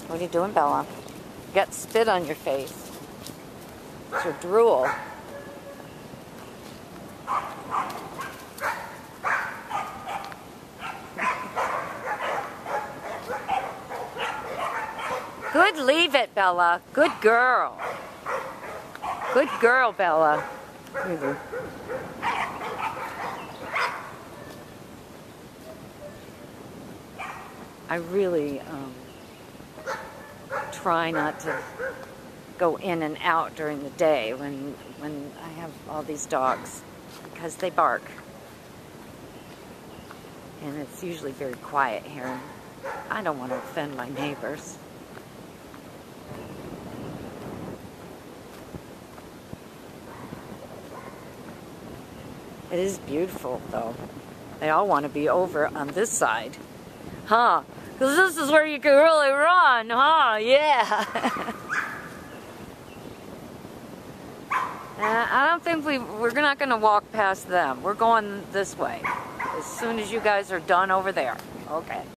What are you doing, Bella? You got spit on your face. It's your drool. Good, leave it, Bella. Good girl. Good girl, Bella. I really try not to go in and out during the day when I have all these dogs, because they bark. And it's usually very quiet here, and I don't want to offend my neighbors. It is beautiful, though. They all want to be over on this side. Huh? Because this is where you can really run, huh? Yeah. I don't think we're not going to walk past them. We're going this way as soon as you guys are done over there. Okay.